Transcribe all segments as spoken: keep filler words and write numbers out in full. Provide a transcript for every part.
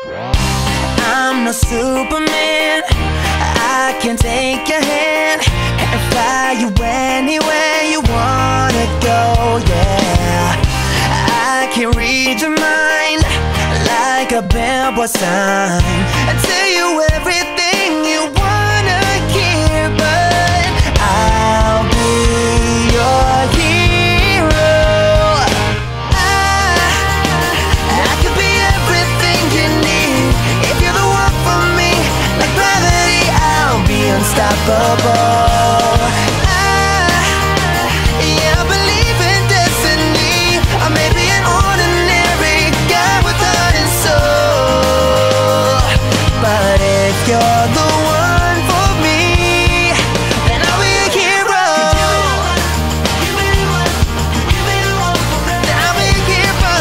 I'm no Superman, I can take your hand and fly you anywhere you wanna go, yeah. I can read your mind like a billboard sign and tell you everything you wanna hear, but I'll be your hero. I, I could be everything you need if you're the one for me. Like gravity, I'll be unstoppable. You're the one for me, then I'll be a hero. Then I'll be a hero.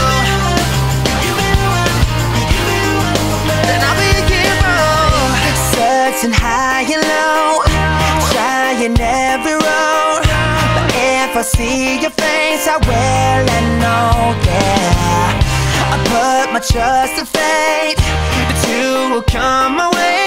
Then I'll be a hero. Searching high and low, trying every road, but if I see your face, I will and know, yeah. I put my trust in fate, that you will come my way.